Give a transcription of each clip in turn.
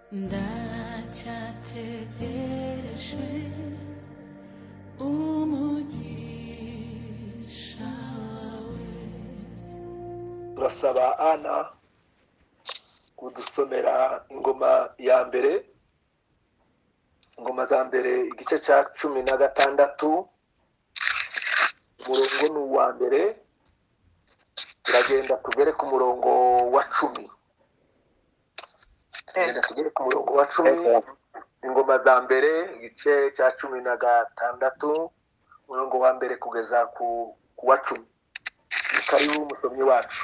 ndacyategereje umugisha wawe. turasaba Ana kudusomera ingoma ya mbere, ingoma za mbere igice cya 16, umurongo ni uwa mbere, turagenda tugere ku murongo wa 10. Tugere ku murongo wa 10, ingoma za mbere igice cya 16, umurongo wa mbere kugeza ku wa 10. Karibu umusomyi wacu.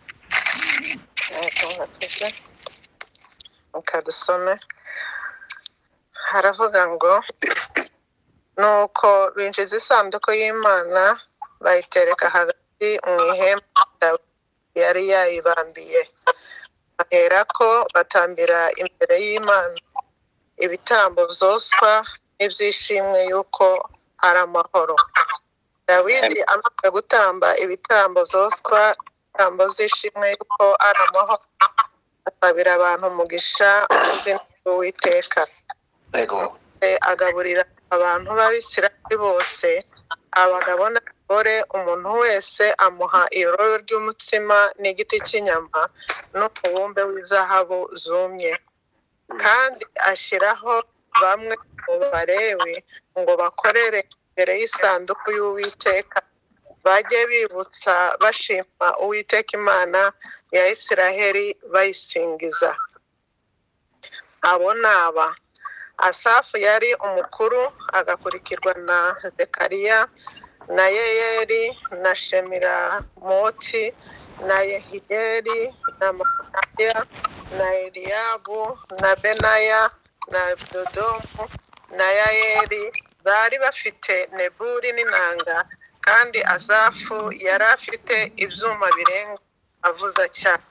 Dusome. Haravuga ngo nuko binjiza isanduku y'Imana bayitereka hagati mu ihema yari yayibambiye, baherako batambira imbere y'Imana ibitambo byoswa n'ibyishimwe yuko ari amahoro. Dawidi amaze gutamba ibitambo byoswa ibitambo by'ishimwe yuko ari amahoro, asabira abantu umugisha mu izina ry'Uwiteka. Agaburira abantu b'Abisirayeli bose, abagabo n'abagore, umuntu wese amuha iroro ry'umutsima n'igiti cy'inyama n'umubumbe w'izahabu zumye. Kandi ashyiraho bamwe mu Balewi ngo bakorere imbere y'isanduku y'Uwiteka, bajye bibutsa bashima Uwiteka Imana ya Isiraheli bayisingiza. Abo ni aba: Asafu yari umukuru, agakurikirwa na Zekariya na Yeyeli na Shemiramoti na Yehiyeli na Mataniya na Eliyabu na Benaya na Dodomu na Yayeli. Bari bafite neburi n'inanga, kandi Asafu yari afite ibyuma birenga avuza cyane.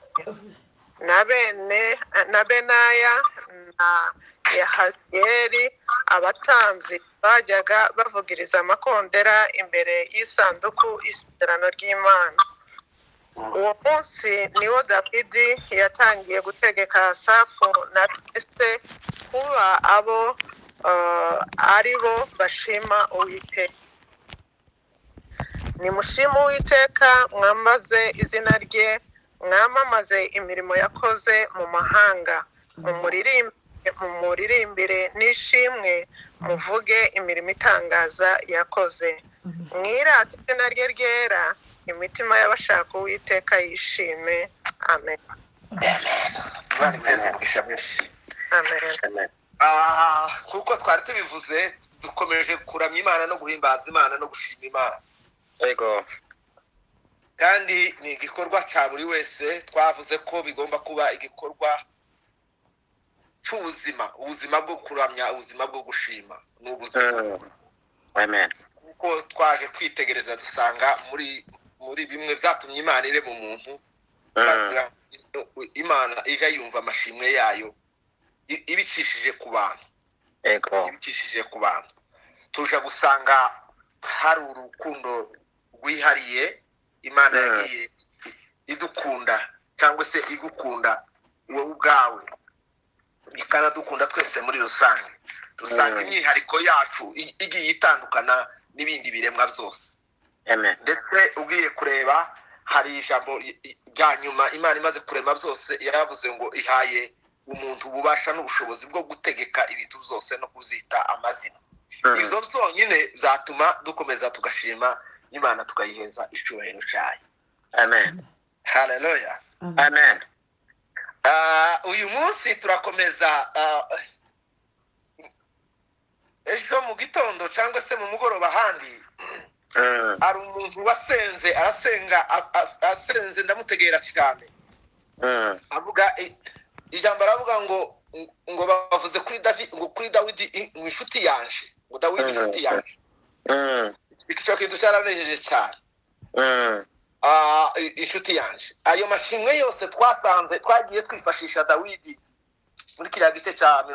Na Benaya na Yahaziyeli abatambyi bajyaga bavugiriza amakondera imbere y'isanduku y'isezerano ry'Imana. Uwo munsi niwo Dawidi yatangiye gutegeka Asafu na Bese kuba abo ari bo bashima Uwiteka. Nimushime Uwiteka, mwambaze izina rye, mwamamaze imirimo yakoze mu mahanga. Mumuririmbire n'ishimwe, muvuge imirimo itangaza yakoze. Mwirate izina rye ryera, imitima y'abashaka Uwiteka yishime. Amen. Amen. Kuko twari tubivuze, dukomeje kuramya Imana no guhimbaza Imana no gushima Imana. Yego. Kandi ni igikorwa cya buri wese. Twavuze ko bigomba kuba igikorwa cy'ubuzima, ubuzima bwo kuramya, ubuzima bwo gushima n'ubuzima. Amen. Kuko twaje kwitegereza dusanga muri bimwe byatumye Imana ire mu muntu, Imana ije yumva amashimwe yayo ibicishije ku bantu. Yego. Ibicishije ku bantu tuje gusanga hari urukundo rwihariye Imana yagiye idukunda, cyangwa se igukunda wowe ubwawe, ikanadukunda twese muri rusange. Dusanga imyihariko yacu igiye itandukana n'ibindi biremwa byose. Amen. Ndetse ugiye kureba hari ijambo rya nyuma Imana imaze kurema byose yaravuze ngo ihaye umuntu ububasha n'ubushobozi bwo gutegeka ibintu byose no kuzita amazina. Ibyo byonyine zatuma dukomeza tugashima Imana, tukayiheza icyubahiro cyayo. Amen. Haleluya. Amen. Uyu munsi turakomeza. Ejo mu gitondo cyangwa se mu mugoroba handi, hari umuntu wasenze asenze ndamutegera cyane. Avuga ijambo aravuga ngo bavuze kuri Dawidi mu inshuti yanje, ngo Dawidi inshuti yanje. Icyo kintu cyaranejeje cyane. Inshuti yanje. Ayo mashimwe yose twagiye twifashisha Dawidi muri kiriya gice cya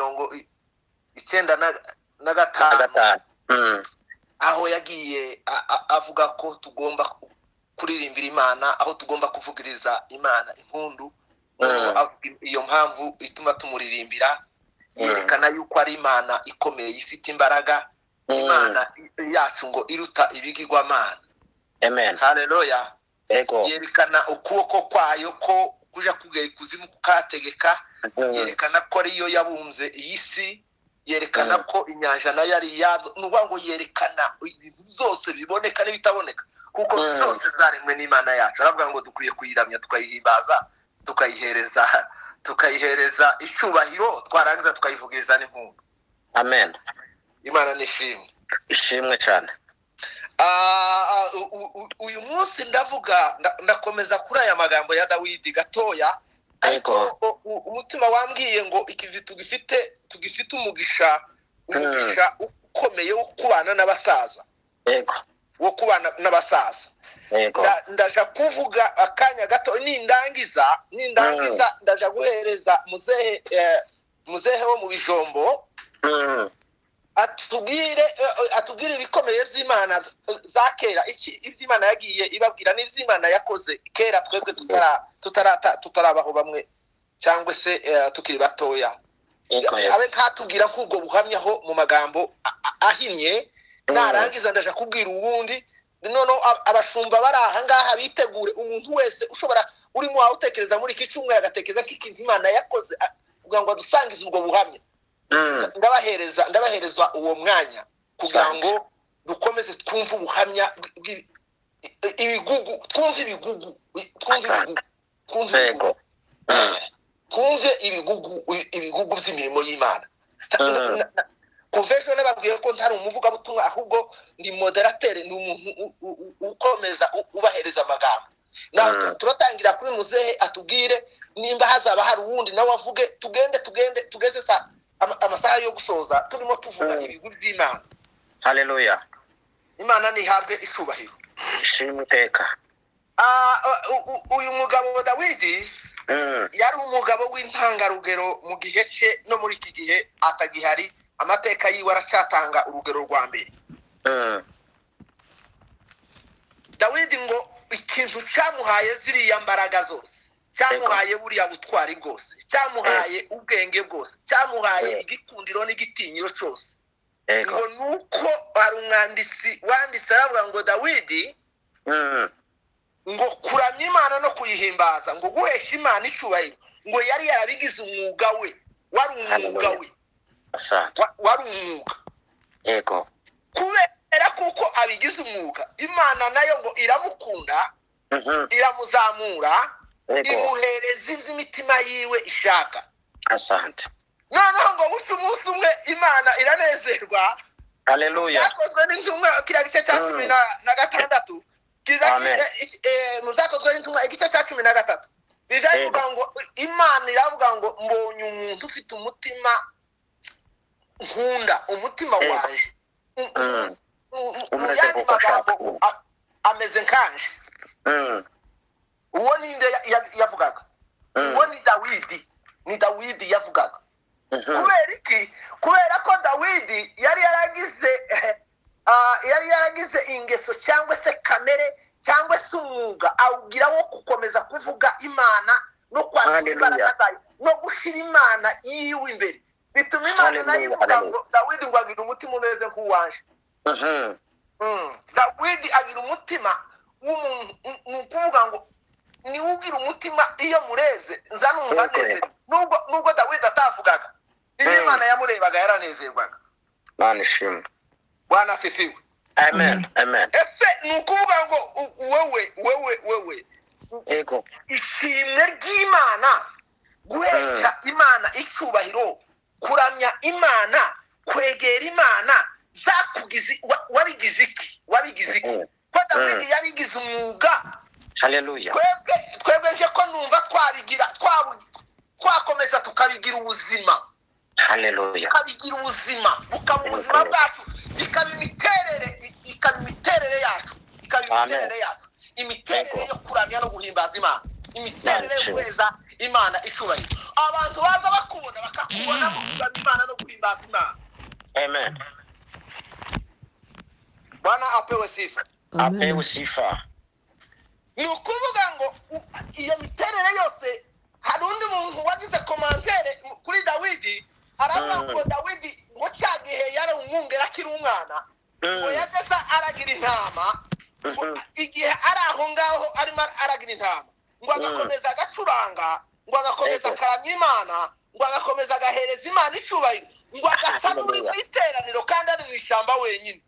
95. Aho yagiye avuga ko tugomba kuririmbira Imana, aho tugomba kuvugiriza Imana impundu. Iyo mpamvu ituma tumuririmbira yerekana yuko ari Imana ikomeye ifite imbaraga, Imana yacu ngo iruta ibigirwamana. Amen. Haleluya. Ego. Yerekana ukuboko kwayo ko kuja kugera ikuzimu kukategeka, yerekana ko ariyo yabunze iyi si, yerekana ko inyanja nayo yari yazo, nuvuga ngo yerekana ibintu byose biboneka n'ibitaboneka, kuko byose zaremwe n'Imana yacu. Aravuga ngo dukwiye kuyiramya, tukayihimbaza, tukayihereza icubahiro, twarangiza tukayivugiriza n'impundu. Amen. Imana nishimwe. Ishimwe cyane. Uyu munsi ndakomeza kuri aya magambo ya Dawidi gatoya, ariko umutima wambwiye ngo ikivi tugifite umugisha ukomeye wo kubana n'abasaza. Yego. Wo kubana n'abasaza. Yego. Ndaja kuvuga akanya gato, nindangiza ndaja guhereza muzehe wo mu Bijombo, atubwire ibikomeye by'Imana za kera, iby'Imana yagiye ibabwira n'iby'Imana yakoze kera, twebwe tutarabaho bamwe cyangwa se tukiri batoya. Abe nkatubwira ko ubwo buhamyaho mu magambo ahinnye, narangiza ndaja kubwira uwundi. Noneho abashumba bari aha ngaha bitegure, umuntu wese ushobora urimo wawe utekereza muri iki cyumweru agatekereza ko ikintu Imana yakoze kugira ngo adusangize ubwo buhamya, ndabahereza uwo mwanya kugira ngo dukomeze twumve ubuhamya twumve ibigugu by'imirimo y'Imana. Kuva ejo nababwiye ko ntari umuvugabutumwa, ahubwo ndi moderateur, ni umuntu ukomeza ubahereza amagambo. Turatangira kuri muzehe atubwire, nimba hazaba hari uwundi nawe avuge, tugende tugeze amasaha yo gusoza turimo tuvuga ibigwi by'Imana. Haleluya. Imana nihabwe icubahiro. Ishimwe iteka. Uyu mugabo Dawidi yari umugabo w'intangarugero mu gihe cye, no muri iki gihe atagihari. Amateka yiwe aracatanga urugero rwa mbere. Dawidi ngo ikintu cyamuhaye ziriya mbaraga zose, cyamuhaye buriya butwari bwose, cyamuhaye ubwenge bwose, cyamuhaye igikundiro n'igitinyiro cyose, ngo nuko hari umwanditsi wanditse aravuga ngo Dawidi ngo kuramya Imana no kuyihimbaza, ngo guhesha Imana icubahiro, ngo yari yarabigize umwuga we, wari umwuga we. Wari umwuga. Yego. Kubera kuko abigize umwuga, Imana nayo ngo iramukunda, iramuzamura, imuhereza iby'imitima yiwe ishaka. Asante. Noneho ngo umunsi umwe Imana iranezerwa. Haleluya. Yakozwe n'intumwa kiriya gice cya 16, muzakozwe n'intumwa igice cya 13. Bizavuga ngo Imana iravuga ngo mbonye umuntu ufite umutima nkunda, umutima wanje. Umuyandi magambo ameze nkanje. Uwo ninde yavugaga? Uwo ni Dawidi yavugaga. Kubera iki? Kubera ko Dawidi yari yaragize ingeso cyangwa se kamere cyangwa se umwuga awugira wo gukomeza kuvuga Imana no kwakira imbaraga zayo no gushira Imana yiwe imbere. Bituma Imana nayo ivuga ngo Dawidi ngo agira umutima umeze nk'uwanje. Dawidi agira umutima kuvuga ngo ni ugira umutima iyo mureze nzanumva neze. Nubwo Dawidi atavugaga, Imana yamurebaga yaranezerwaga. Imana ishimwe. Bwana asifiwe. Amen. Ese ni ukuvuga ngo wewe Ego. ishimwe ry'Imana, guhesha Imana icubahiro, kuramya Imana, kwegera Imana, zakugize wabigize iki? Ko Dawidi yabigize umwuga. Haleluya. Twebwe nje ko numva twakomeza tukabigira ubuzima. Haleluya. Tukabigira ubuzima, bukaba ubuzima bwacu, ikaba imiterere yacu, imiterere yo kuramya no guhimbaza Imana, imiterere yo guheza Imana icubahiro. Abantu baza bakubona bakakubona mu kuramya Imana no guhimbaza Imana. Amen. Bwana apewe sifa. Apewe sifa. Ni ukuvuga ngo iyo miterere yose, hari undi muntu wagize komantere kuri Dawidi aravuga ngo Dawidi ngo cyagihe yari umwungera akiri umwana ngo yageze aragira intama igihe ari aho ngaho arimo aragira intama ngo agakomeza agacuranga ngo agakomeza akaramya Imana ngo agakomeza agahereza Imana icyubahiro ngo agasa n'uri mu iteraniro kandi ari mu ishyamba wenyine.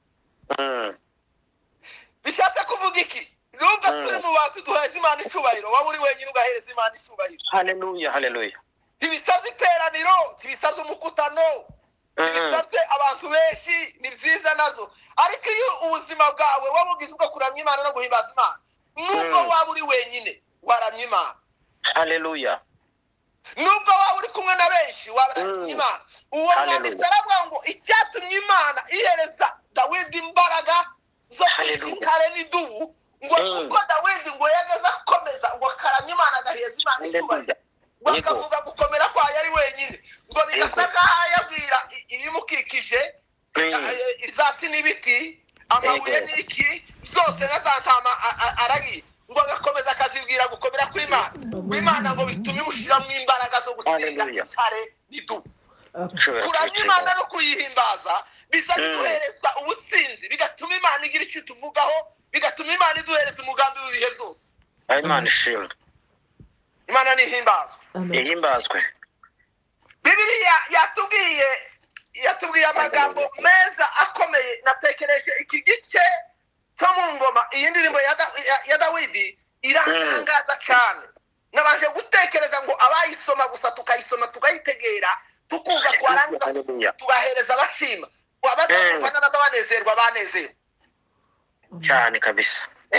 Bishatse kuvuga iki? Nubwo turi mu bantu duheza Imana icyubahiro waba uri wenyine ugahereza Imana icyubahiro. Haleluya, haleluya. Ntibisabye iteraniro, ntibisabye umukutano, ntibisabye abantu benshi, ni byiza nazo. Ariko iyo ubuzima bwawe waba ugizwe bwo kuramya Imana no guhimbaza Imana, nubwo waba uri wenyine waramya Imana. Haleluya. Nubwo waba uri kumwe na benshi waramya Imana. Uwo mwanditsi aravuga ngo icyatumye Imana ihereza Dawidi imbaraga zo kwitare n'idubu ngo kuko Dawidi ngo yageze akomeza ngo akaramya Imana agaheza Imana icyubahiro. Bakavuga gukomera kwayo ari wenyine ngo bigasa nk'aho yabwira ibimukikije ibyatsi n'ibiti amabuye n'iki zose na za ntama aragiye ngo agakomeza akazibwira gukomera kw'Imana ngo bitume imushyiramo imbaraga zo gutsinda intare n'idubu. Kuramya Imana no kuyihimbaza bisa biduhereza ubutsinzi bigatuma Imana igira icyo tuvugaho bigatuma Imana iduhereza umugambi w'ibihe byose. Imana ishimwe. Imana nihimbazwe. Ihimbazwe. Bibiliya yatubwiye amagambo meza akomeye. Natekereje iki gice cyo mu ngoma iyi ndirimbo ya Dawidi iratangaza cyane. Nabanje gutekereza ngo abayisoma gusa tukayisoma tukayitegera tukumva twarangiza tugahereza abashima abazumva n'ababanezerwa banezerwa cyane kabisa.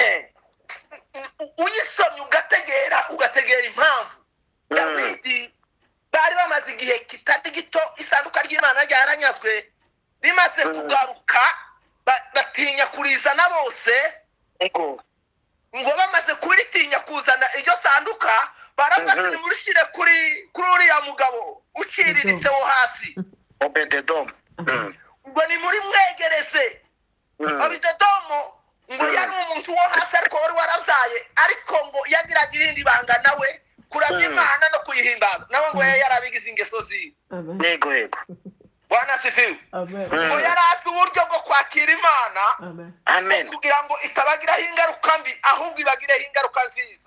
Uyisomye ugategera impamvu Dawidi bari bamaze igihe kitari gito isanduka ry'Imana ryaranyazwe rimaze kugaruka batinya kurizana bose ngo bamaze kuritinya kuzana iryo sanduka baravuga ati nimurushyire kuri uriya mugabo uciriritse wo hasi Obededomu ngo ni muri mwegereze. Obededomu ngo yari umuntu wo hasi ariko wari warabyaye ariko ngo yagiraga irindi banga nawe kuramya Imana no kuyihimbaza nawe ngo yarabigize ingeso ziwe. Yego. Bwana sifiwe. Ngo yarazi uburyo bwo kwakira Imana Amen kugira ngo itabagiraho ingaruka mbi ahubwo ibagireho ingaruka nziza.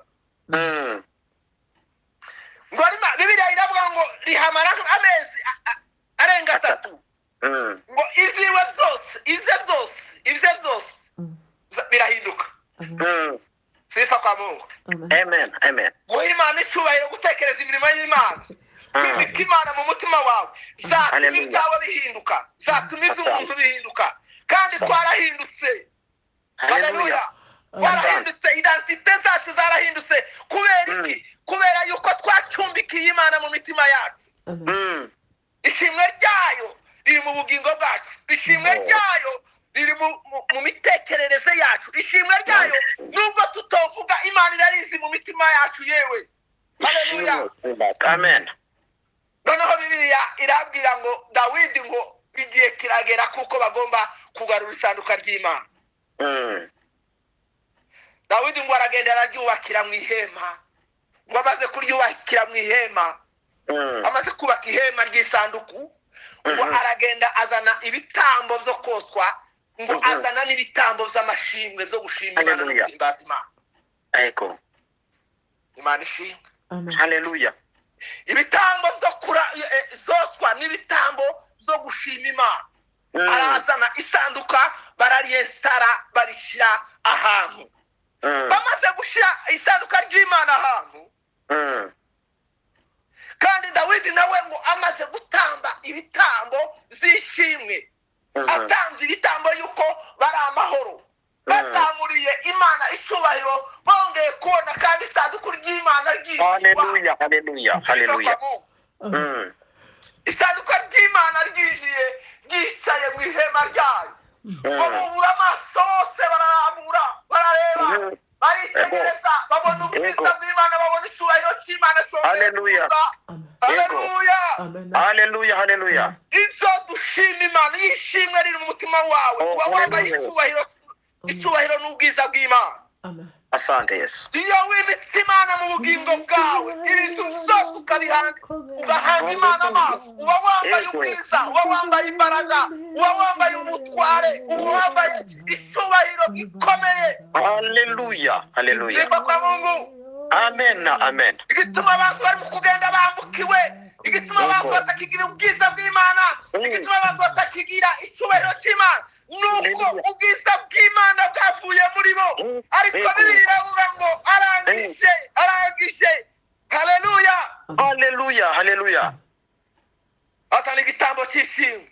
Ngo Bibiliya iravuga ngo rihamara amezi arenga 3 ngo ibye byose birahinduka. Sifa kwa Mungu. Amen. Guha Imana icyubahiro gutekereza imirimo y'Imana kwimika Imana mu mutima wawe zatuma ibyawe bihinduka zatuma iby'umuntu bihinduka kandi twarahindutse. Haleluya. Twarahindutse identite zacu zarahindutse kubera iki? Kubera yuko twacumbikiye Imana mu mitima yacu. Ishimwe ryayo riri mu bugingo bwacu. Ishimwe ryayo riri mu mitekerereze yacu. Ishimwe ryayo nubwo tutovuga Imana irarizi mu mitima yacu yewe. Haleluya. Amen. Noneho Bibiliya irabwira ngo Dawidi ngo igihe kiragera kuko bagomba kugarura isanduka ry'Imana. Dawidi ngo aragenda araryubakira mu ihema. Ngo amaze kuryubakira mu ihema amaze kubaka ihema ry'isanduku ngo aragenda azana ibitambo byo koswa ngo azana n'ibitambo by'amashimwe byo gushima Imana no guhimbaza Imana. Ego. Imana ishimwe. Haleluya. Ibitambo zoswa n'ibitambo byo gushima Imana. Arazana isanduka barariyesitara barishyira ahantu. Bamaze gushyira isanduka ry'Imana ahantu kandi Dawidi nawe ngo amaze gutamba ibitambo z'ishimwe atanze ibitambo yuko bari amahoro bazamuriye Imana icyubahiro bongeye kubona kandi isanduku ry'Imana Haleluya. Isanduka ry'Imana ryicaye mu ihema ryayo. Babura amaso bose bararambura barareba baritegereza babona ubwiza bw'Imana babona icyubahiro cy'Imana. Haleluya. Izo dushima Imana y'ishimwe riri mu mutima wawe uba wambaye icyubahiro n'ubwiza bw'Imana. Asante Yesu. iyo wimitse Imana mu bugingo bwawe ibintu byose ugahanga Imana amaso uba wambaye ubwiza uba wambaye imbaraga uba wambaye ubutware uba wambaye icyubahiro gikomeye. Haleluya. Haleluya. Yego kwa Mungu. Amen. Amen. Igituma abantu bari mu kugenda bambukiwe, igituma abantu batakigira ubwiza bw'Imana, igituma abantu batakigira icyubahiro cy'Imana nuko ubwiza bw'Imana bwavuye muri bo. Ariko Bibiliya iravuga ngo arangije. Haleluya. Haleluya. Haleluya. Atani igitambo cy'ishimwe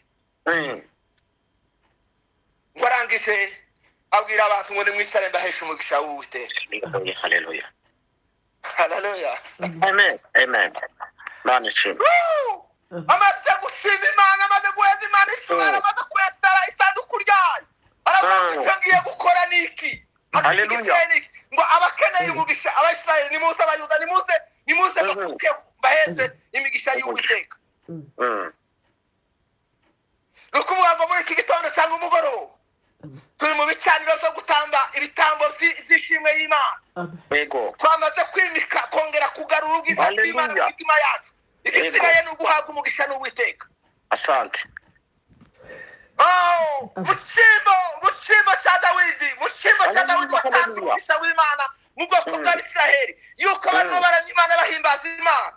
ngo arangije abwira abantu ngo nimwisare mbaheshe umugisha w'Uwiteka. Haleluya. Haleluya. Amen. Amen. Mana ishimwe. Amaze gushima Imana, amaze guheza Imana ishobora, amaze kwetara isanduku ryayo, aravuga icyo ngiye gukora ni iki? Haleluya. Ngo abakeneye umugisha Abayisiraheli nimuze, Abayuda nimuze bakuke baheze imigisha y'Uwiteka. Ni ukuvuga ngo muri iki gitondo cyangwa umugoroba turi mu bicaniro byo gutamba ibitambo by'ishimwe y'Imana. Yego. Twamaze kwimika kongera kugarura ubwiza bw'Imana mu mitima yacu. Igisigaye ni uguhabwa umugisha n'Uwiteka. Asante. Mucimbo cya Dawidi watanze umugisha w'Imana mu bwoko bw'Abisiraheli yuko barimo baramya Imana bahimbaza Imana.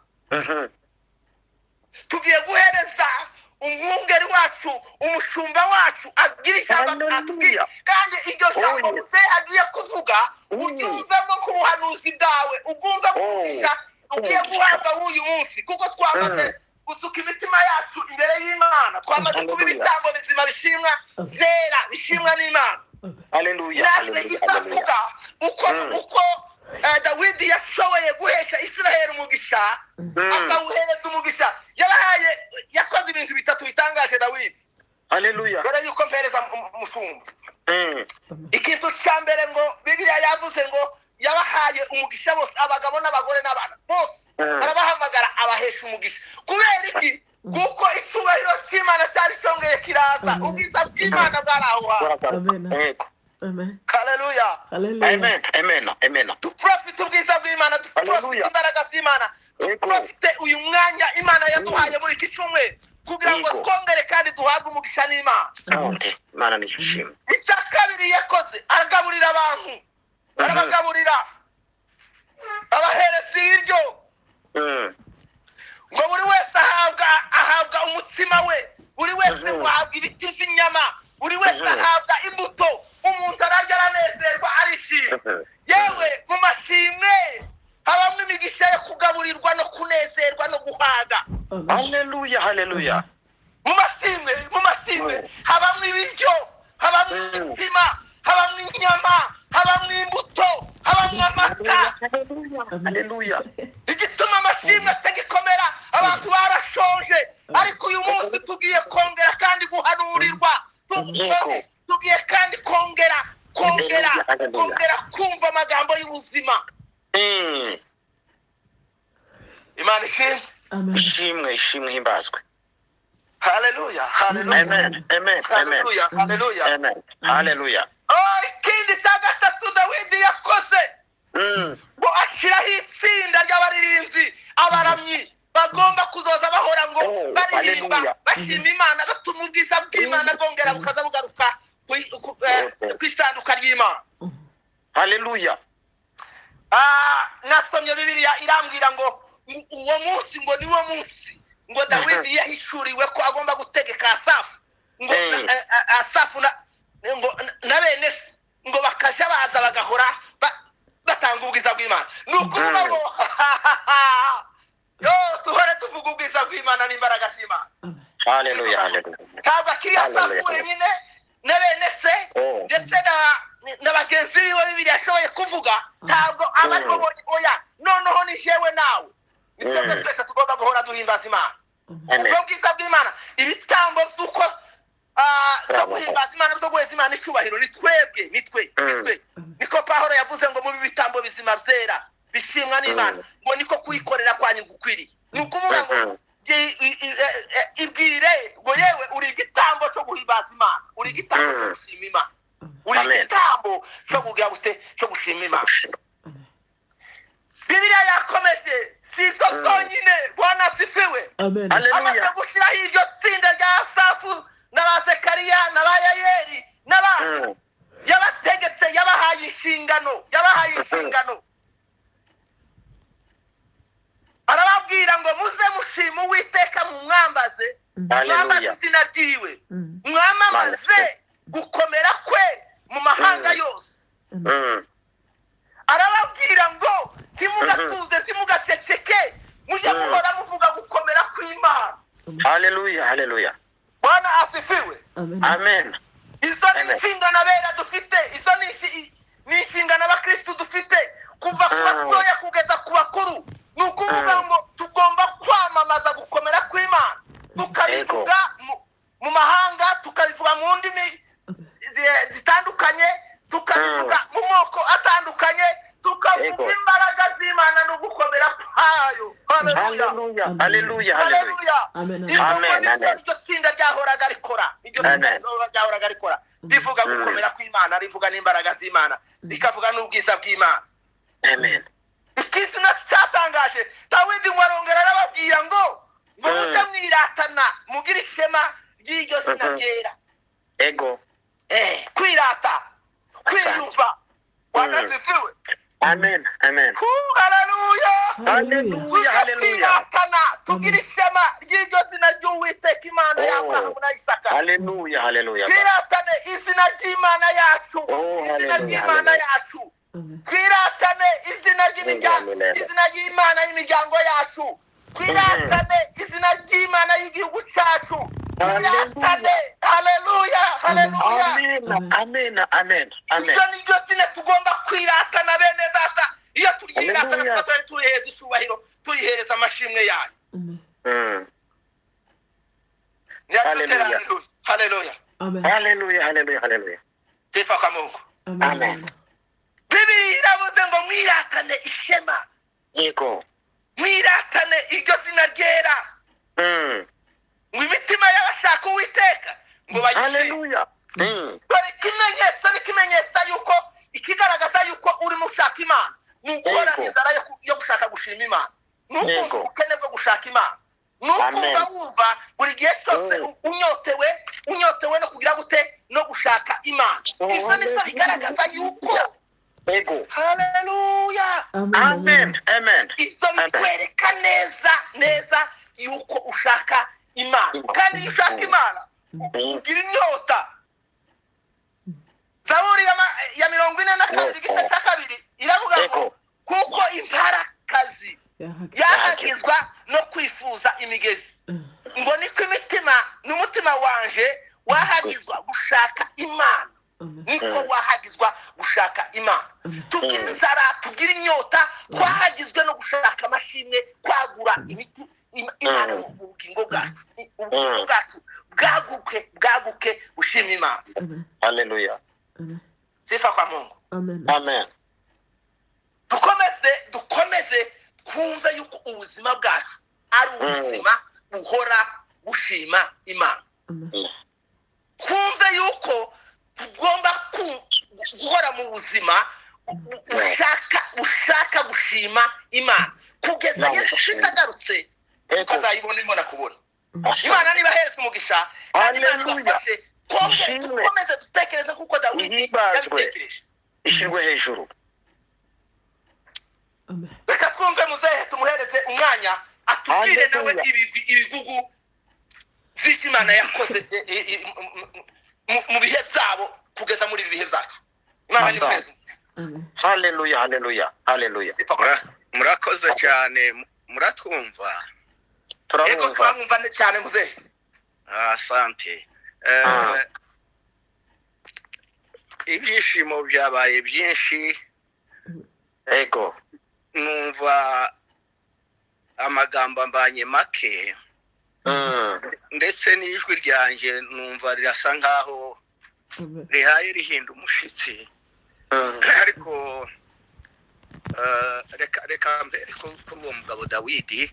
Tugiye guhereza umwungeri wacu, umushumba wacu agira ijambo atubwira, kandi iryo jambo muzehe agiye kuvuga uryumvemo ku buhanuzi bwawe, ubwumve umugisha ugiye guhabwa w'uyu munsi, kuko twamaze gusuka imitima yacu imbere y'Imana, twamaze kuba ibitambo bizima bishimwa zera bishimwa n'Imana. Haleluya. Natwe isavuga uko Dawidi yashoboye guhesha Isiraheli umugisha, akawuhereza umugisha. Yakoze ibintu bitatu bitangaje Dawidi. Haleluya. Mbere yuko mpereza umushumba, ikintu cya mbere ngo Bibiliya yavuze ngo yabahaye umugisha bose, abagabo n'abagore n'abana bose arabahamagara abahesha umugisha. Kubera iki? Kuko icyubahiro cy'Imana cyari cyongeye kiraza, ubwiza bw'Imana bwari aho hantu. Haleluya. Amen. Amen. Amen. Duprofite ubwiza bw'Imana, duprofite imbaraga z'Imana, duprofite uyu mwanya Imana yaduhaye muri iki cyumweru kugira ngo twongere kandi duhabwe umugisha n'Imana. Asante. Imana nishimwe. Icya kabiri yakoze, aragaburira abantu, arabagaburira, abahereza ibiryo, ngo buri wese ahabwa umutsima we, buri wese ahabwa ibiti by'inyama, buri wese ahabwa imbuto. Umuntu ararya aranezerwa arishima. Yewe mu mashimwe habamo imigisha yo kugaburirwa no kunezerwa no guhaga. Haleluya. Haleluya. Mu mashimwe habamo ibiryo, habamo umutsima, habamo inyama, habamo imbuto, habamo amata. Haleluya. Igituma amashimwe atagikomera, abantu barashoje, ariko uyu munsi tugiye kongera kandi guhanurirwa, tugiye kandi kongera kumva amagambo y'ubuzima. Imana ishimwe himbazwe. Haleluya. Amen. Amen. Haleluya. Haleluya. Amen. Haleluya. Ikindi cya gatatu Dawidi yakoze ngo ashyiraho itsinda ry'abaririmbyi, abaramyi bagomba kuzoza bahora ngo baririmba bashima Imana, batuma ubwiza bw'Imana bwongera bukaza bugaruka ku isanduka ry'Imana. Haleluya. Nasomye Bibiliya irambwira ngo uwo munsi ngo niwo munsi ngo Dawidi yahishuriwe ko agomba gutegeka Asafu, ngo Asafu na bene se ngo bakaja baza bagahora batanga ubwiza bw'Imana. Ni ukuvuga ngo tuhore tuvuga ubwiza bw'Imana n'imbaraga z'Imana. Haleluya. Haleluya. Ntabwo akiri Asafu wenyine na bene se ndetse na bagenzi biwe Bibiliya ashoboye kuvuga, ntabwo abariho oya, noneho ni jewe nawe. Nitwe twese tugomba guhora duhimbaza Imana. Ubwo bwiza bw'Imana, ibitambo by'uko byo guhimbaza Imana, byo guheza Imana icyubahiro, ni twebwe. Niko Pawulo yavuze ngo mubi bitambo bizima byera bishimwa n'Imana, ngo niko kuyikorera kwanyu gukwiriye. Ni ukuvuga ngo ibwire ngo yewe uri igitambo cyo guhimbaza Imana, uri igitambo cyo gushima Imana, uri igitambo cyo kugira gute cyo gushima Imana. Amen. Hallelujah. amaze gushyiraho iryo tsinda rya Asafu n'Abazekariya n'Abayayeli n'abandi yabategetse yabahaye inshingano arababwira ngo muze mushima Uwiteka mumwambaze mwambaze izina ryiwe mwamamaze gukomera kwe mu mahanga yose arababwira ngo ntimugatuze ntimugaceceke mujye muhora muvuga gukomera kw'Imana. Hallelujah. Bwana asifiwe. Amen. Izo ni inshingano abera dufite, izo ni inshingano abakristo dufite kuva ku batoya kugeza ku bakuru. Ni ukuvuga ngo tugomba kwamamaza gukomera kw'Imana tukabivuga mu mahanga, tukabivuga mu ndimi zitandukanye, tukabivuga mu moko atandukanye, tukavuga imbaraga z'Imana no gukomera kwayo. Hallelujah. Amen. Iryo tsinda ryahoraga rikora rivuga gukomera kw'Imana, rivuga n'imbaraga z'Imana, rikavuga n'ubwiza bw'Imana. Amen. Ikintu cyatangaje Dawidi warongera arababwira ngo muze mwiratana mugire ishema ry'iryo zina ryera. Ego. Kwirata, kwiyumva. Wanazifiwe. Amen. Hallelujah. Tugire ishema ry'iryo zina ry'Uwiteka Imana y'Abrahamu na Isaka. Hallelujah. Twiratane izina ry'Imana yacu. Izina ry'Imana yacu. Twiratane izina ry'Imana y'imiryango yacu. Twiratane izina ry'Imana y'igihugu cyacu. Twiratane. Hallelujah. Amen. Ibyo ni byo zina tugomba kwiratana bene data. Iyo turyiratana tuba tuyiheza icyubahiro, tuyihereza amashimwe yayo. Hallelujah. Hallelujah. Sifa kwa Mungu. Amen. Biblia iravuze ngo mwiratane ishema. Yego. Mwiratane iryo zina ryera. Ngo imitima y'abashaka Uwiteka ngo bayishime. Hallelujah. Dore ikimenyetso yuko ikigaragaza yuko uri mushaka Imana. Nukora inzara yo gushaka gushima Imana. Nukumva ubukene bwo gushaka Imana. Nukumva wumva buri gihe cyose unyotewe no kugira gute no gushaka Imana. Ibyo nibyo bigaragaza yuko. Hallelujah. Amen. Ibyo bikwereka neza yuko ushaka Imana. Kandi iyo ushaka Imana ugira inyota. Zaburi ya 42 igice cya 2 iravuga ngo kuko imparakazi yahagizwa no kwifuza imigezi, ngo niko n'umutima wanje wahagizwa gushaka Imana. Niko wahagizwa gushaka Imana. Tugira inzara, tugira inyota, twahagizwe no gushaka amashimwe, kwagura imiti Imana mu bugingo bwacu. Bwaguke ushima Imana. Hallelujah. Sifa kwa Mungu. Amen. Dukomeze twumve yuko ubuzima bwacu ari ubuzima buhora bushima Imana. Twumve yuko tugomba guhora mu buzima ushaka gushima Imana kugeza Yesu agarutse ukazayibona Imana kubona. Imana niba hereza umugisha kandi natwafashe dukomeze dutekereze kuko Dawidi yabitekereje. Ishirwe hejuru. Reka twumve muzehe tumuhereze umwanya atubwire nawe ibigugu by'Imana yakoze mu bihe byabo kugeza muri ibi bihe byacu. Imana ni mwiza. Hallelujah. Murakoze cyane, muratwumva. Turabumva cyane muzehe. Asante. Ibyishimo byabaye byinshi. Ego. Numva amagambo ambanye make. Ndetse n'ijwi ryanjye numva rirasa nkaho rihaye rihinda umushitsi. Ariko reka mbere kuri uwo mugabo Dawidi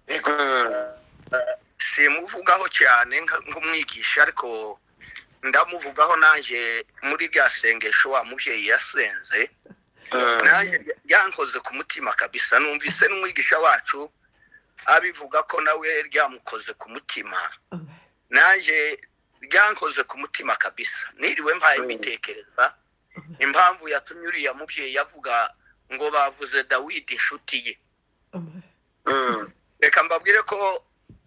simuvugaho cyane nk'umwigisha, ariko ndamuvugaho nanjye muri rya sengesho wa mubyeyi yasenze. Nanjye yankoze ku mutima kabisa. Numvise n'umwigisha wacu abivuga ko nawe ryamukoze ku mutima nanjye ryankoze ku mutima kabisa niriwe mpaye imitekereza impamvu yatumye uriya mubyeyi yavuga ngo bavuze Dawidi inshuti ye reka mbabwire ko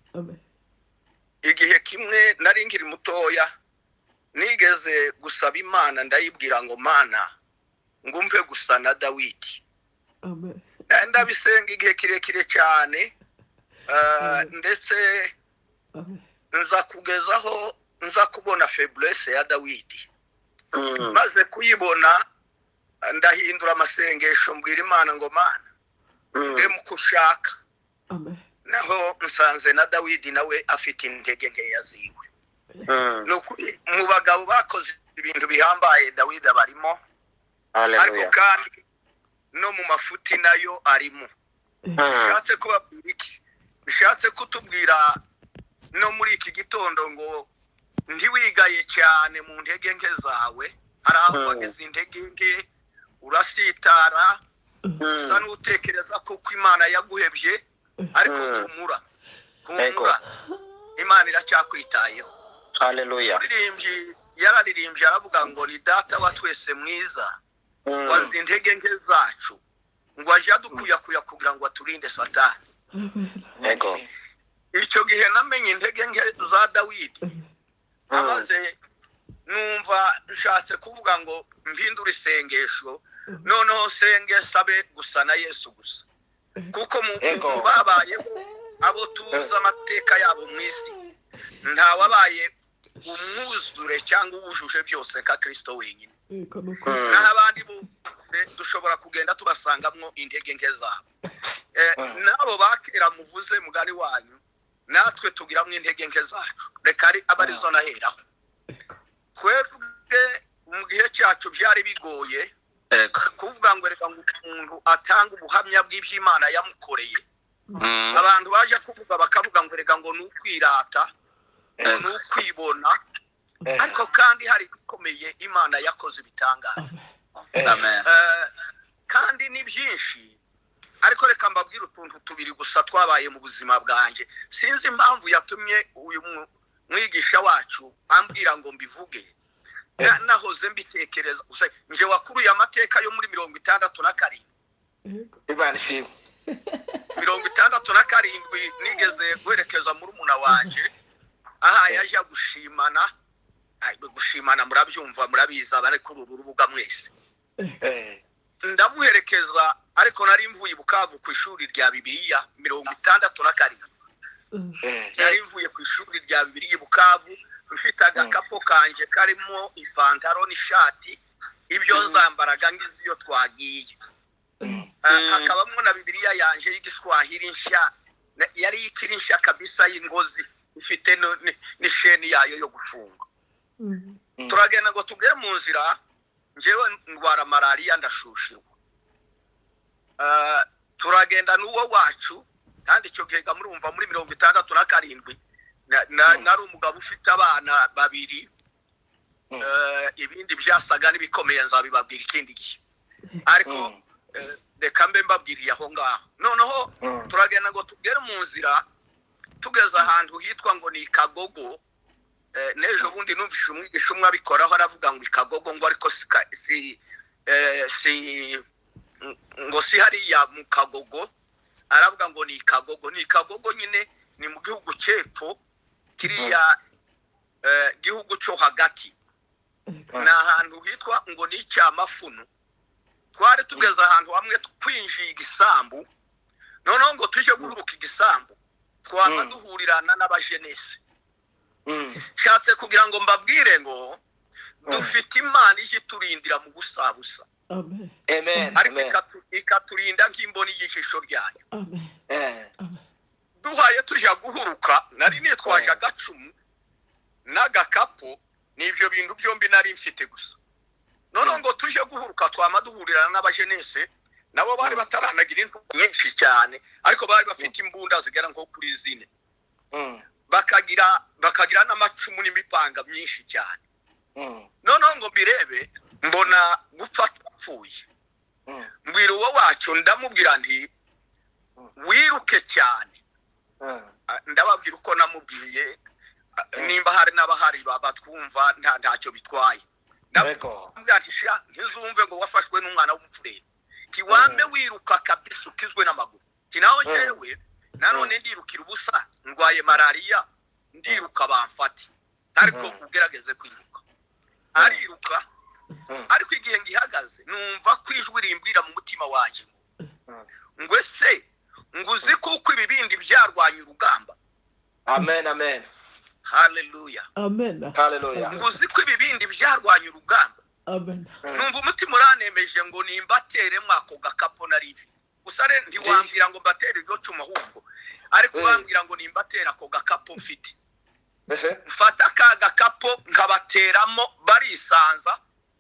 igihe kimwe nari nkiri mutoya nigeze gusaba Imana ndayibwira ngo Mana ngumve gusa na Dawidi ndabisenga igihe kirekire cyane ndetse nza kugezaho nza kubona faiblesse ya Dawidi maze kuyibona ndahindura amasengesho mbwira Imana ngo Mana nge mukushaka naho nsanze na Dawidi nawe afite intege nkeya ziwe mu bagabo bakoze ibintu bihambaye Dawidi abarimo ariko kandi no mu mafuti nayo arimo bishatse kubabwira iki bishatse kutubwira no muri iki gitondo ngo ntiwigaye cyane mu ntege nke zawe hari aho wageze intege nke urasitara usa n'utekereza ko Imana yaguhebye ariko humura Imana iracyakwitayeho haleluya yararirimbye aravuga ngo ni data wa twese mwiza wazi intege nke zacu ngo aje adukuyakuya kugira ngo aturinde Satani yego icyo gihe namenye intege nke za Dawidi amaze numva nshatse kuvuga ngo mpindure isengesho noneho senge sabe gusa na Yesu gusa kuko mu babayeho abo tuzi amateka yabo mu isi nta wabaye umwuzure cyangwa ubujuje byose nka Kristo wenyine naho abandi dushobora kugenda tubasangamwo intege nke zabo nabo bakera muvuze mugari wanyu natwe tugiramwo intege nke zacu reka abarizo naheraho twebwe mu gihe cyacu byari bigoye kuvuga ngo reka ngo umuntu atanga ubuhamya bw'iby'Imana yamukoreye abantu baje kuvuga bakavuga ngo reka ngo nukwirata nukwibona ariko kandi hari bikomeye Imana yakoze bitangaje amen kandi ni byinshi ariko reka mbabwire utuntu tubiri gusa twabaye mu buzima bwanjye sinzi impamvu yatumye uyu mwigisha wacu ambwira ngo mbivuge nahoze mbitekereza gusa nje wakuruye amateka yo muri 67 Imana ishimwe 67 nigeze guherekeza muri umuna wanje aha yaje gushimana murabyumva murabiza bari kuri uru rubuga mwese ndamuherekeza ariko nari mvuye Bukavu ku ishuri rya Bibiliya 67 nari mvuye ku ishuri rya Bibiliya Bukavu mfite agakapo kanje karimo ipantaro n'ishati ibyo nzambaraga ngiziyo twagiye hakabamwo na Bibiliya yanje y'igiswahili nsha yari ikiri nsha kabisa y'ingozi ifite n'isheni yayo yo gufunga turagenda ngo tugere mu nzira njewe ndwara malaria ndashushiwe turagenda n'uwo wacu kandi icyo gihe murumva muri 67 nari umugabo ufite abana babiri ibindi byasaga n'ibikomeye nzabibabwira ikindi gihe ariko reka mbe mbabwiriye aho ngaho noneho turagenda ngo tugere mu nzira tugeze ahantu hitwa ngo ni Ikagogo nejo bundi numvise umwigisha umwe abikoraho aravuga ngo Ikagogo ngo ariko ngo si hariya mu Kagogo aravuga ngo ni Ikagogo nyine ni mu gihugu cy'epfo kiriya gihugu cyo hagati na ahantu hitwa ngo ni Cyamafunu twari tugeze ahantu hamwe twinjiye igisambu noneho ngo tuje guhuruka igisambu twaba duhurirana n'abajenesi nshatse kugira ngo mbabwire ngo dufite Imana ije turindira mu gusabusa amen ariko ikaturinda nk'imboni y'ijisho ryayo duhaye tuje guhuruka nari nitwaje agacumu n'agakapo n'ibyo bintu byombi nari mfite gusa noneho ngo tuje guhuruka twama duhurirana n'abajenese nabo bari bataranagira intu nyinshi cyane ariko bari bafite imbunda zigera nko kuri zine bakagira n'amacumu n'imipanga myinshi cyane noneho ngo mbirebe mbona gupfa twapfuye mbwira uwo wacu ndamubwira nti wiruke cyane ndababwira uko namubwiye nimba hari n'abahari batwumva ntacyo bitwaye ndabwira ati sha ntizumve ngo wafashwe n'umwana w'umupfureri kiwambe wiruka kabisa ukizwe n'amaguru kinaho jewe nanone ndirukira ubusa ndwaye malaria ndiruka bamfate ariko ugerageze kwiruka ariruka ariko igihe ngihagaze numva kwijwi rimbwira mu mutima wanje ngo ese nguzi kuko ibibindi byarwanya urugamba. Amen, amen. Hallelujah. Amen. Hallelujah. Nguzi ko ibibindi byarwanya urugamba. Amen. Numva umutima uranemeje ngo nimbatere mwako gakapo narivi. Usare ntiwambira ngo mbatere iryo cuma ahubwo. Ariko wambwira ngo nimbatera ako gakapo mfite. Mfata ka gakapo nkabateramo barisanza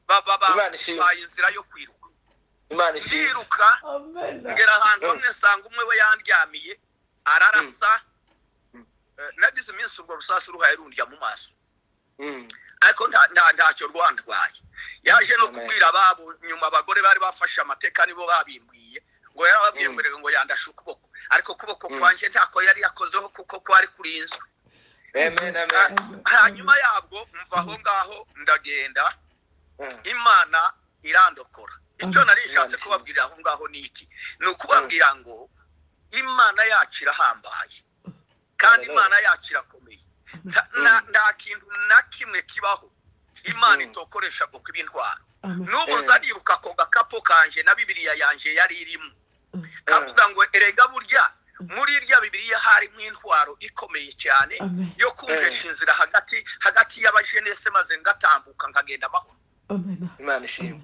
babaye inzira yo kwiruka. Imana ishimwe. Ndiruka ngera ahantu hamwe nsanga umwe we yandyamiye ararasa. Nagize iminsi urwo rusasi ruhaye rundya mu maso. Ariko ntacyo rwandwaye. Yaje no kubwira ababo nyuma abagore bari bafashe amateka nibo babimbwiye ngo yarababwiye ngo yandashe ukuboko. Ariko kuboko kwanje ntako yari yakozeho kuko kwari kurinzwe. Amen, amen. Hanyuma yabwo mva aho ngaho ndagenda. Imana irandokora. Icyo nari nshatse kubabwira aho ngaho ni iki? Ni ukubabwira ngo Imana yacu irahambaye. Kandi Imana yacu irakomeye. Nta kintu na kimwe kibaho Imana itokoresha ngo kibintwara. N'ubu nzanibuka ko gakapo kanje na Bibiliya yanje yari irimo. Kavuga ngo erega burya muri irya Bibiliya harimo intwaro ikomeye cyane yo kumvesha inzira hagati y'abajenese maze ngatambuka nkagenda amahoro. Imana ishimwe.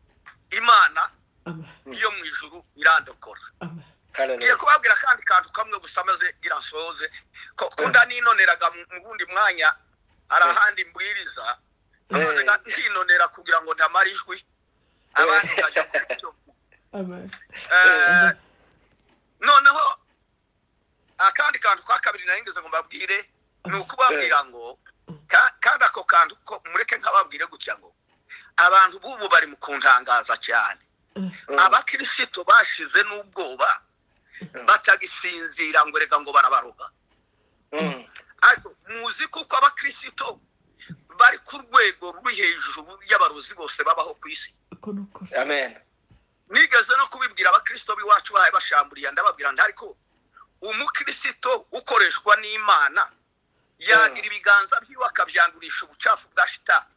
Imana yo mu ijuru irandokora. Ngiye kubabwira kandi kantu kamwe gusa maze gira nsoze ko ndaninoneraga mu bundi mwanya arahandi mbwiriza amaze ntinonera kugira ngo ndamarijwe abandi kajya kubyo. Noneho akandi kantu ka kabiri naringize ngo mbabwire ni ukubabwira ngo kandi ako kantu ko mureke nkababwire gutya ngo abantu bubu bari mu kuntangaza cyane. Abakristo bashize n'ubwoba batagisinzira ngo rega ngo barabaroga. Ariko muzi kuko abakristo bari ku rwego ruri hejuru y'abarozi bose babaho ku isi. Amen. Nigeze no kubibwira abakristo biwacu bahaye bashamburiye ndababwira ndariko umukristo ukoreshwa n'Imana yagira ibiganza byiwe akabyandurisha ubucafu bwa shitani.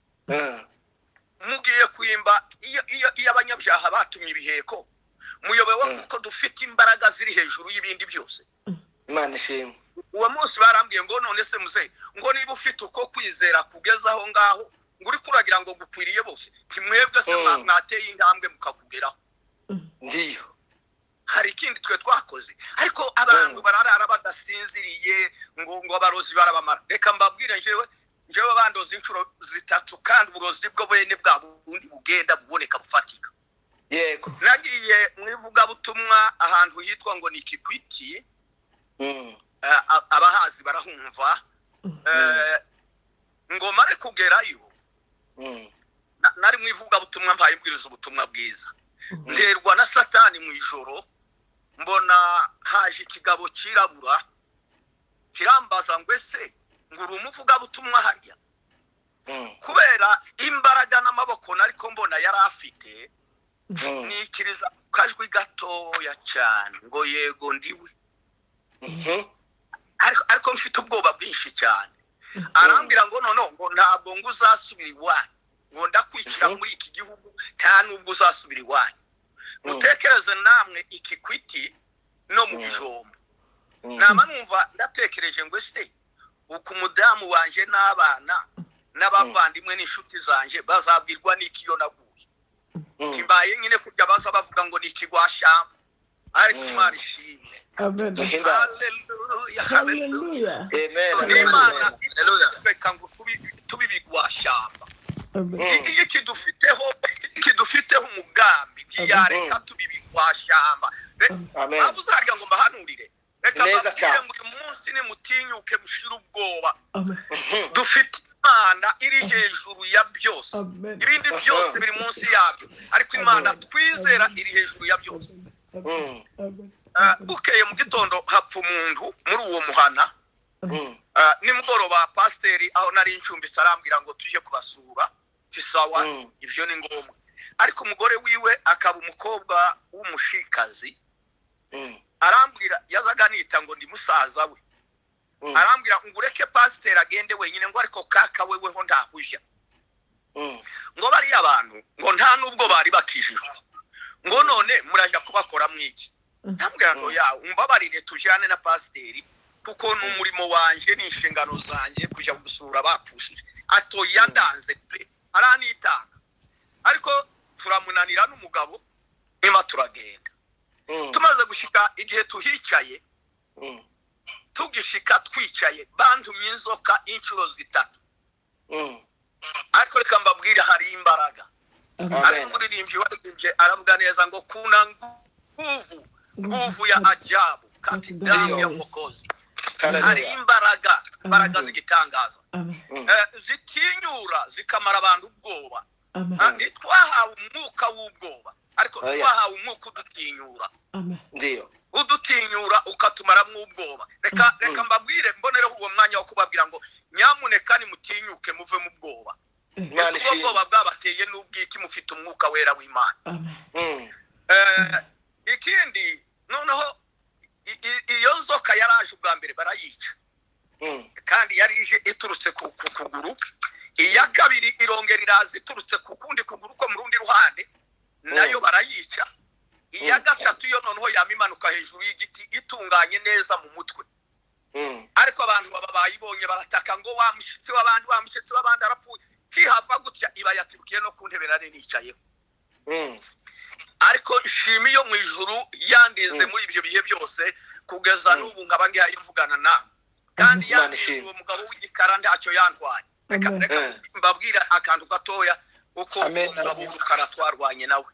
Mugiye kwimba iyo abanyabyaha batumye ibiheko muyobewe kuko dufite imbaraga ziri hejuru y'ibindi byose. Imana ishimwe. Uwo munsi barambwiye ngo none se muze ngo niba ufite uko kwizera kugeza aho ngaho ngo uri kuragira ngo gukwiriye bose kimwebwe se mwateye intambwe mukakugeraho. Ndiyo. Hari ikindi twe twakoze ariko abantu bararara badasinziriye ngo abarozi barabamara. Reka mbabwire njyewe bandoze inshuro zitatu kandi uburozi bwo bene bwabo bundi bugenda buboneka bufatika. Yego. Nagiye mwivuga butumwa ahantu hitwa ngo ni Kikwiti. Abahazi barahumva. Ngo mare kugerayo. Nari mwivuga butumwa mpaye mbwiriza ubutumwa bwiza. Nterwa na Satani mu ijoro mbona haje ikigabo kirabura kirambaza ngo ese nguru umuvuga butumwa harya. Kubera imbaraga n'amaboko nariko mbona yari afite nikiriza kajwi gatoya cyane ngo yego ndiwe. Ariko mfite ubwoba bwinshi cyane. Arambwira ngo ngo ntabwo nguzasubira iwanyu ngo ndakwikira muri iki gihugu nta nubwo uzasubira iwanyu. Mutekereze namwe Ikikwiti no mu bijombo. Nama numva ndatekereje ngo ese uko umudamu wanje n'abana n'abavandimwe n'inshuti zanje bazabwirwa n'ikiyo naguye. Kimbaye nyine kujya baza bavuga ngo ni ikigwashamba. Ariko Imana ishimwe. Amen. Hallelujah. Hallelujah. Amen. Imana reka ngo tubibigwashamba. Iyo kidufiteho umugambi ntiyareka tubibigwashamba. Amen. Abuzarya ngo mbahanurire. Reka mbabwire ngo uyu munsi nimutinyuke mushira ubwoba. Dufite Imana iri hejuru ya byose. Ibindi byose biri munsi yabyo. Ariko Imana twizera iri hejuru ya byose. bukeye mu gitondo hapfa umuntu muri uwo muhana. Nimugoroba pasiteri aho nari incumbitse arambwira ngo tuje kubasura kisawa ibyo ni ngombwa. Ariko umugore wiwe akaba umukobwa w'umushikazi arambwira yazaga nita ngo ndi musaza we. Arambwira ngo ureke pasiteri agende wenyine ngo ariko kaka weweho ndahujya. Ngo bari abantu ngo nta nubwo bari bakijijwe ngo none muraja kubakora mwiki. Ndambwira ngo ya umbabarire tujane na pasiteri kuko n'umurimo wanje n'inshingano zanje kuja gusura bapfushije. Ato yadanze pe aranitanga ariko turamunanira n'umugabo nyuma turagenda. Tumaze gushika igihe tuhicaye tugishika twicaye bantumye inzoka inshuro zitatu. Ariko reka mbabwira hari imbaraga. Ariko umuririmbyi waririmbye aravuga neza ngo kuna nguvu ya ajabu kati damu ya Mwokozi. Hari imbaraga zigitangaza zitinyura zikamara abantu ubwoba. Ntitwahawe umwuka w'ubwoba ariko twahawe umwuka udutinyura. Ndiyo udutinyura ukatumaramwo ubwoba. Reka mbabwire mbonereho uwo mwanya wo kubabwira ngo nyamuneka nimutinyuke muve mu bwoba. Ubwoba bwabateye n'ubwiki mufite umwuka wera w'Imana. Ikindi noneho iyo nzoka yaraje ubwa mbere barayica kandi yarije iturutse ku kuguru. Iya kabiri irongera iraza iturutse ku kundi kuguru ko mu rundi ruhande nayo barayica. Iya gatatu yo noneho yamimanuka hejuru y'igiti itunganye neza mu mutwe. Ariko abantu baba bayibonye barataka ngo wamushitsi w'abandi arapfuye. Kihava gutya iba yatibukiye no ku ntebe nari nicayeho. Ariko shimi yo mu ijuru yandize muri ibyo bihe byose kugeza n'ubu nkaba ngiye mvugana na kandi yandize uwo mugabo w'igikara ntacyo yantwaye. Reka mbabwira akantu gatoya uko umugabo w'igikara twarwanye nawe.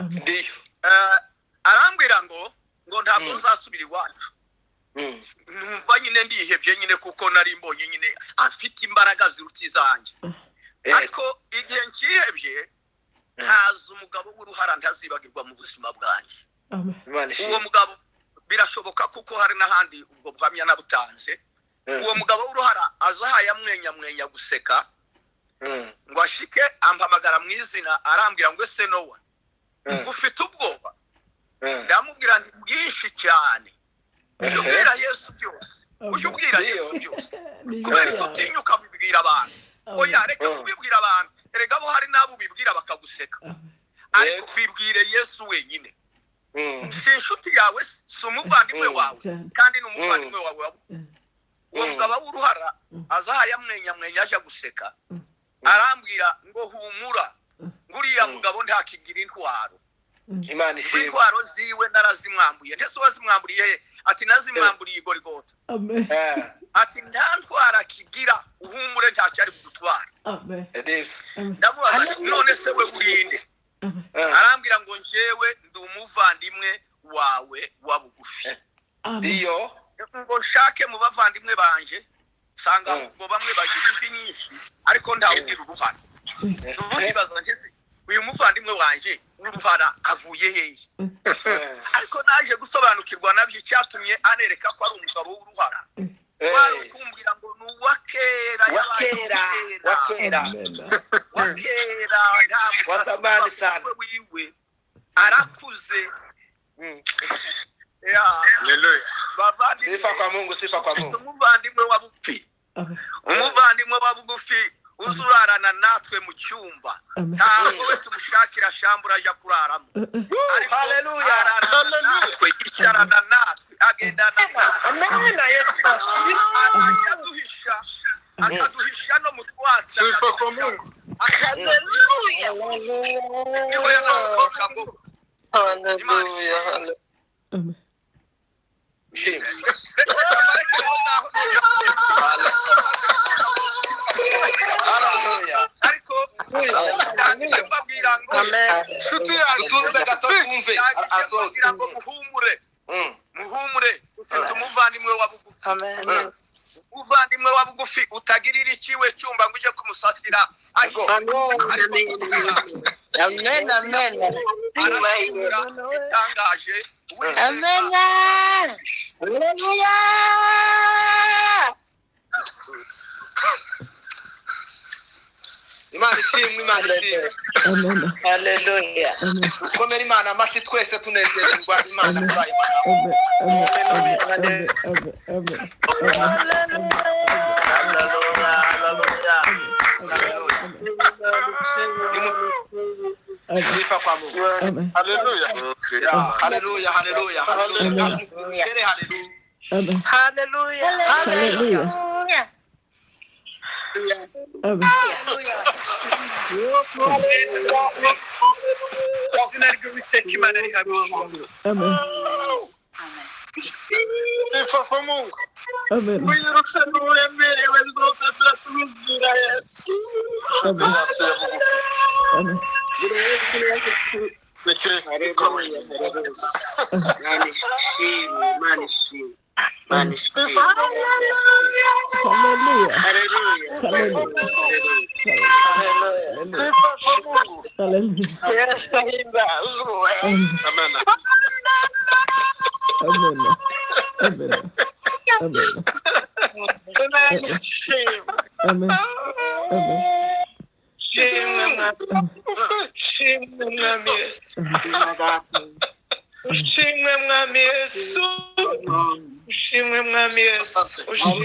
Arambwira ngo ntabwo nzasubira iwacu. Numva nyine ndihebye nyine kuko nari mbonye nyine afite imbaraga ziruta izanjye. Ariko igihe nkihebye haza umugabo w'uruhara ntazibagirwa mu buzima bwanjye. Uwo mugabo birashoboka kuko hari n'ahandi ubwo buhamya nabutanze. Uwo mugabo w'uruhara azahaye amwenya guseka ngo ashike ampamagara mu izina arambwira ngo ese Nowa ufite ubwoba. Ndamubwira nti bwinshi cyane. Ubwira Yesu byose. Ubwira Yesu byose. Kubera ko utinyuka bibwira abantu. Oya reka kubibwira abantu. Erega bo hari nabo bibwira bakaguseka. Ariko kwibwire Yesu wenyine. Si inshuti yawe si umuvandimwe wawe kandi n'umuvandimwe wawe. Uwo mugabo w'uruhara azahaye amwenya aje guseka arambwira ngo humura nguriya mugabo ntakigira intwaro. Imana ishimwe. Intwaro ziwe narazimwambuye. Ndetse wazimwamburiye ati nazimwamburiye Golgotha. Ati nta ntwara kigira uhumure ntacyari kugutwara. Ndamubaza none se we urinde. Arambwira ngo njyewe ndi umuvandimwe wawe wa bugufi. Iyo ngo nshake mu bavandimwe banje sanga ngo bamwe bagira imvi nyinshi ariko ndawugira uruhara. Ntubibaza ntese uyu muvandimwe wanje uruhara avuye hehe. Ariko naje gusobanukirwa nabyo cyatumye anereka ko ari umugabo w'uruhara. Wari kumbwira ngo nuwakera watamani sana wiwe arakuze. Sifa kwa Mungu, sifa kwa Mungu. Umuvandimwe wa bugufi. Umuvandimwe wa bugufi uzurarana natwe mu cyumba. Ntabwo wese umushakira shambura ajya kuraramo. Haleluya. Haleluya. Icarana natwe agendana natwe. Amen. Yesu akaduhisha no mutwatsa. Sifa kwa Mungu. Haleluya. Haleluya. Amen. Muhumure ufite umuvandimwe wa bugufi. Umuvandimwe wa bugufi utagirira ikiwe cyumba ngo uje kumusasira amen itangaje amen haleluya Imana ishimwe amen haleluya ukomere Imana amashyi twese tunezererwa Imana kubaye Sifa kwa Mungu. Haleluya. Haleluya, haleluya, haleluya. Haleluya. Haleluya. haleluya izina ry'Uwiteka Imana rihabishimwe. Sifa kwa Mungu. Wirusha n'uwemerewe zose turazira Yesu. Ushimwe mwami Yesu. Ushimwe mwami Yesu.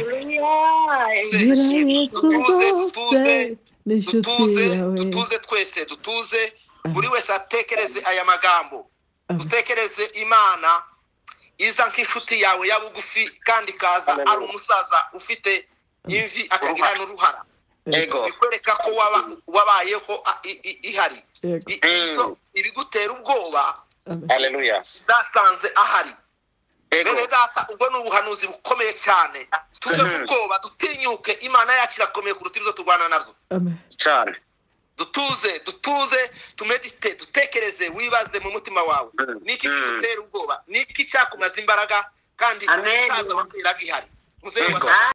Dutuze twese dutuze buri wese atekereze aya magambo dutekereze Imana iza nk'inshuti yawe ya bugufi kandi kaza ari umusaza ufite imvi akagira n'uruhara bikwereka ko wabayeho ihari ibigutera ubwoba haleluya dasanze ahari bene data ubwo ni ubuhanuzi bukomeye cyane tuve mu bwoba dutinyuke Imana yacu irakomeye kuruta ibyo turwana nazo cyane dutuze tumedite dutekereze wibaze mu mutima wawe niki kigutera ubwoba niki cyakumaza imbaraga kandi umusaza wakwiraga ihari muzehe